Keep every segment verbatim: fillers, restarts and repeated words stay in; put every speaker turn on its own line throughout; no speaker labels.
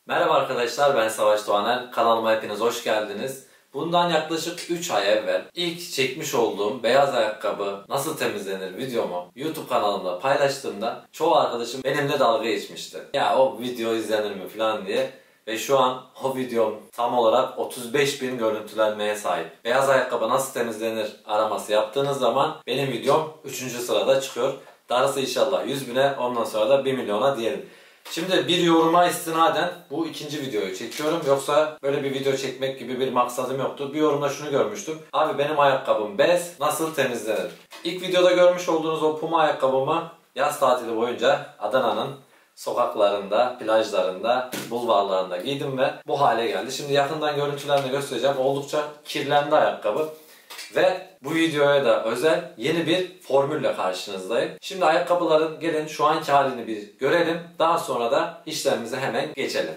Merhaba arkadaşlar, ben Savaş Doğaner. Kanalıma hepiniz hoş geldiniz. Bundan yaklaşık üç ay evvel ilk çekmiş olduğum beyaz ayakkabı nasıl temizlenir videomu YouTube kanalımda paylaştığımda çoğu arkadaşım benimle dalga geçmişti. Ya o video izlenir mi falan diye. Ve şu an o videom tam olarak otuz beş bin görüntülenmeye sahip. Beyaz ayakkabı nasıl temizlenir araması yaptığınız zaman benim videom üçüncü sırada çıkıyor. Darısı inşallah yüz bine, ondan sonra da bir milyona diyelim. Şimdi bir yoruma istinaden bu ikinci videoyu çekiyorum. Yoksa böyle bir video çekmek gibi bir maksadım yoktu. Bir yorumda şunu görmüştüm. Abi benim ayakkabım bez, nasıl temizlenir? İlk videoda görmüş olduğunuz o Puma ayakkabımı yaz tatili boyunca Adana'nın sokaklarında, plajlarında, bulvarlarında giydim ve bu hale geldi. Şimdi yakından görüntülerini göstereceğim. Oldukça kirlendi ayakkabı. Ve bu videoya da özel yeni bir formülle karşınızdayım. Şimdi ayakkabıların gelin şu anki halini bir görelim. Daha sonra da işlemimize hemen geçelim.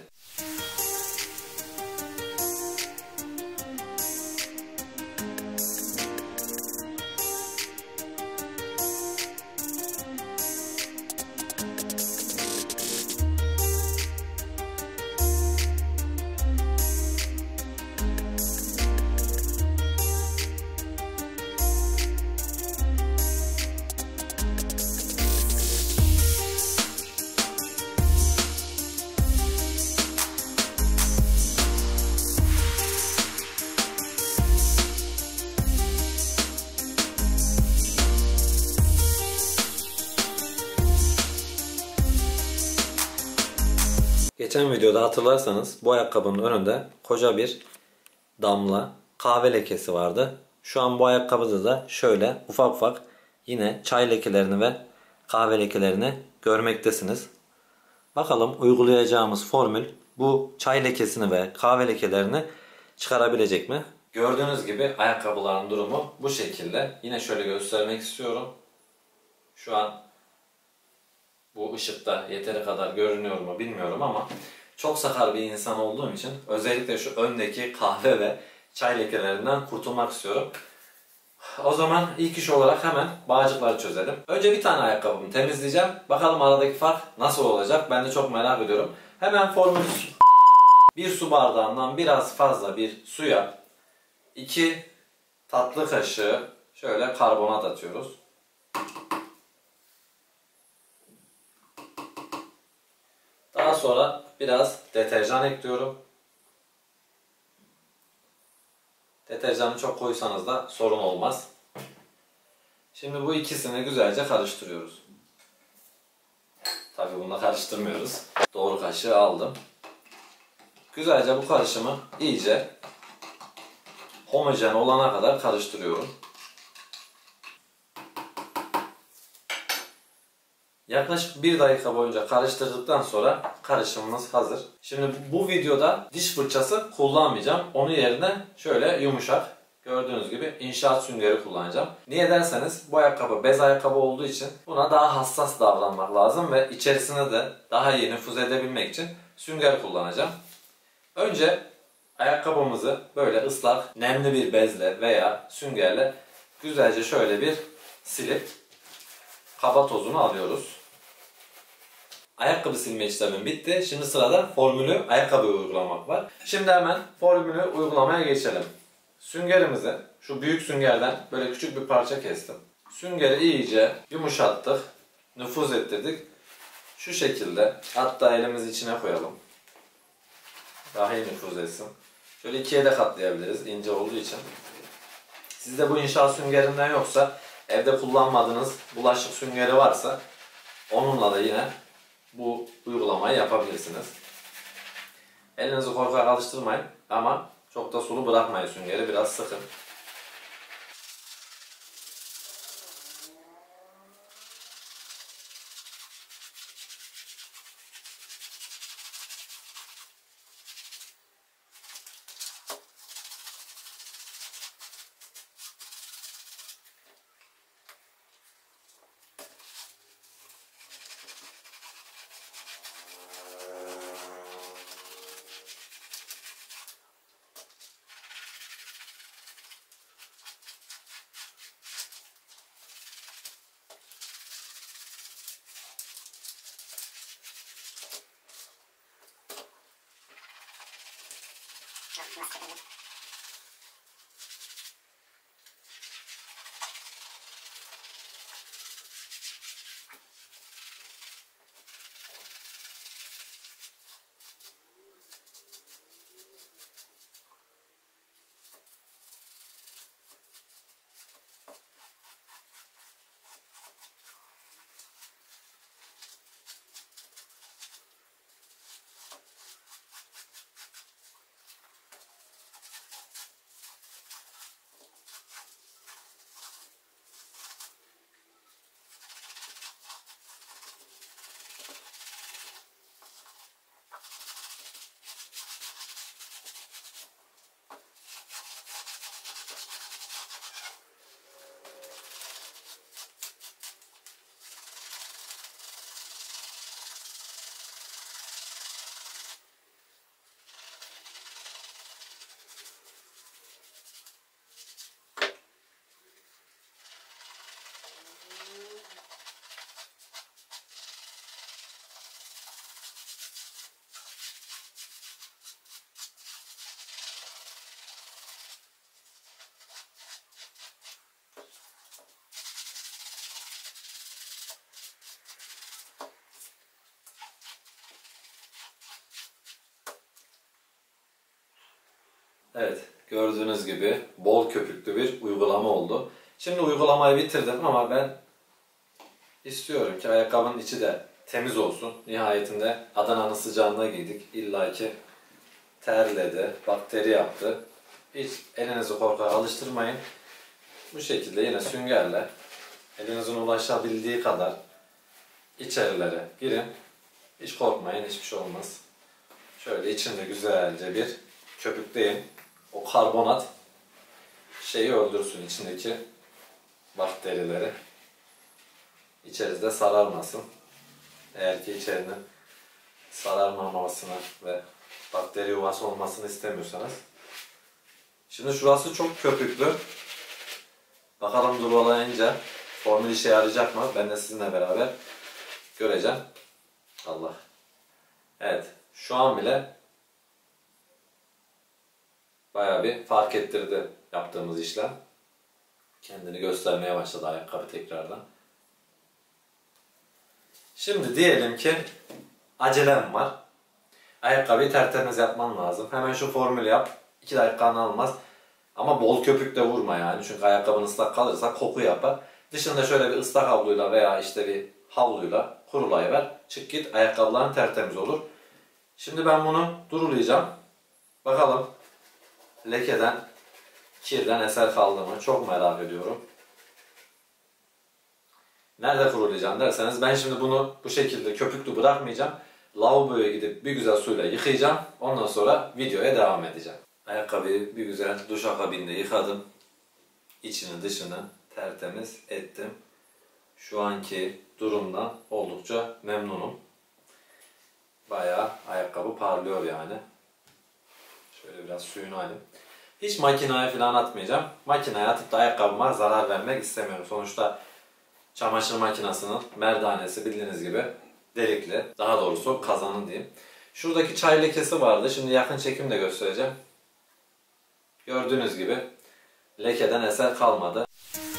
Geçen videoda hatırlarsanız bu ayakkabının önünde koca bir damla kahve lekesi vardı. Şu an bu ayakkabıda da şöyle ufak ufak yine çay lekelerini ve kahve lekelerini görmektesiniz. Bakalım uygulayacağımız formül bu çay lekesini ve kahve lekelerini çıkarabilecek mi? Gördüğünüz gibi ayakkabıların durumu bu şekilde. Yine şöyle göstermek istiyorum. Şu an bu ışıkta yeteri kadar görünüyor mu bilmiyorum ama çok sakar bir insan olduğum için özellikle şu öndeki kahve ve çay lekelerinden kurtulmak istiyorum. O zaman ilk iş olarak hemen bağcıkları çözelim. Önce bir tane ayakkabımı temizleyeceğim. Bakalım aradaki fark nasıl olacak, ben de çok merak ediyorum. Hemen formülü: bir su bardağından biraz fazla bir suya iki tatlı kaşığı şöyle karbonat atıyoruz. Daha sonra biraz deterjan ekliyorum. Deterjanı çok koysanız da sorun olmaz. Şimdi bu ikisini güzelce karıştırıyoruz. Tabii bununla karıştırmıyoruz. Doğru kaşığı aldım. Güzelce bu karışımı iyice homojen olana kadar karıştırıyorum. Yaklaşık bir dakika boyunca karıştırdıktan sonra karışımımız hazır. Şimdi bu videoda diş fırçası kullanmayacağım. Onun yerine şöyle yumuşak, gördüğünüz gibi inşaat süngeri kullanacağım. Niye derseniz bu ayakkabı bez ayakkabı olduğu için buna daha hassas davranmak lazım ve içerisine de daha iyi nüfuz edebilmek için sünger kullanacağım. Önce ayakkabımızı böyle ıslak, nemli bir bezle veya süngerle güzelce şöyle bir silip kaba tozunu alıyoruz. Ayakkabı silme işlemim bitti. Şimdi sırada formülü ayakkabıya uygulamak var. Şimdi hemen formülü uygulamaya geçelim. Süngerimizi şu büyük süngerden böyle küçük bir parça kestim. Süngeri iyice yumuşattık, nüfuz ettirdik. Şu şekilde, hatta elimizi içine koyalım. Daha iyi nüfuz etsin. Şöyle ikiye de katlayabiliriz ince olduğu için. Sizde bu inşaat süngerinden yoksa, evde kullanmadığınız bulaşık süngeri varsa onunla da yine bu uygulamayı yapabilirsiniz. Elinizi korkak alıştırmayın ama çok da sulu bırakmayın süngeri, biraz sıkın. Evet, gördüğünüz gibi bol köpüklü bir uygulama oldu. Şimdi uygulamayı bitirdim ama ben istiyorum ki ayakkabının içi de temiz olsun. Nihayetinde Adana'nın sıcağında giydik. İlla ki terledi, bakteri yaptı. Hiç elinizi korkak alıştırmayın. Bu şekilde yine süngerle elinizin ulaşabildiği kadar içerilere girin. Hiç korkmayın, hiçbir şey olmaz. Şöyle içinde güzelce bir köpükleyin. O karbonat şeyi öldürsün, içindeki bakterileri. İçeride sararmasın. Eğer ki içerinin sararmamasını ve bakteri yuvası olmasını istemiyorsanız. Şimdi şurası çok köpüklü. Bakalım durulayınca formül işe yarayacak mı? Ben de sizinle beraber göreceğim. Allah. Evet. Şu an bile bayağı bir fark ettirdi yaptığımız işlem. Kendini göstermeye başladı ayakkabı tekrardan. Şimdi diyelim ki acelem var. Ayakkabıyı tertemiz yapman lazım. Hemen şu formülü yap. iki dakikanı almaz. Ama bol köpük de vurma yani. Çünkü ayakkabın ıslak kalırsa koku yapar. Dışında şöyle bir ıslak havluyla veya işte bir havluyla kurulayıver. Çık git, ayakkabıların tertemiz olur. Şimdi ben bunu durulayacağım. Bakalım lekeden, kirden eser kaldı mı? Çok merak ediyorum. Nerede kurulayacağım derseniz ben şimdi bunu bu şekilde köpüklü bırakmayacağım. Lavaboya gidip bir güzel suyla yıkayacağım. Ondan sonra videoya devam edeceğim. Ayakkabıyı bir güzel duşakabinde yıkadım. İçini dışını tertemiz ettim. Şu anki durumdan oldukça memnunum. Bayağı ayakkabı parlıyor yani. Şöyle biraz suyunu alayım. Hiç makineye falan atmayacağım. Makineye atıp da ayakkabıma zarar vermek istemiyorum. Sonuçta çamaşır makinesinin merdanesi bildiğiniz gibi delikli. Daha doğrusu kazanın diyeyim. Şuradaki çay lekesi vardı. Şimdi yakın çekimde göstereceğim. Gördüğünüz gibi lekeden eser kalmadı.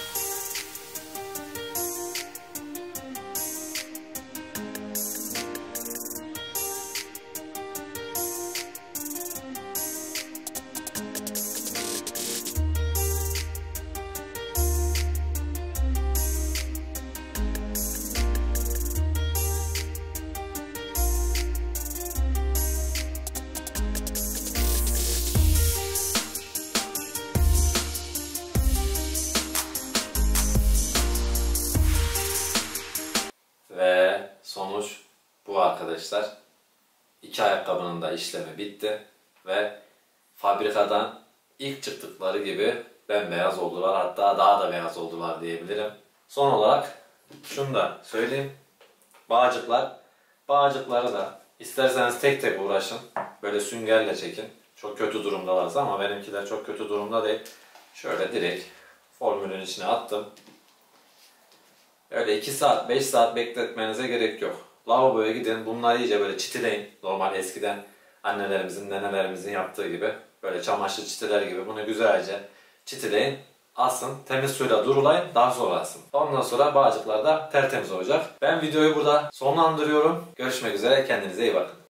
Ve sonuç bu arkadaşlar. İki ayakkabının da işlemi bitti. Ve fabrikadan ilk çıktıkları gibi bembeyaz oldular. Hatta daha da beyaz oldular diyebilirim. Son olarak şunu da söyleyeyim. Bağcıklar. Bağcıkları da isterseniz tek tek uğraşın. Böyle süngerle çekin. Çok kötü durumdalarsa ama benimkiler çok kötü durumda değil. Şöyle direkt formülün içine attım. Öyle iki saat, beş saat bekletmenize gerek yok. Lavaboya gidin, bunları iyice böyle çitileyin. Normal eskiden Annelerimizin, nenelerimizin yaptığı gibi. Böyle çamaşır çiteler gibi bunu güzelce çitileyin. Asın, temiz suyla durulayın, daha sonra asın. Ondan sonra bağcıklar da tertemiz olacak. Ben videoyu burada sonlandırıyorum. Görüşmek üzere, kendinize iyi bakın.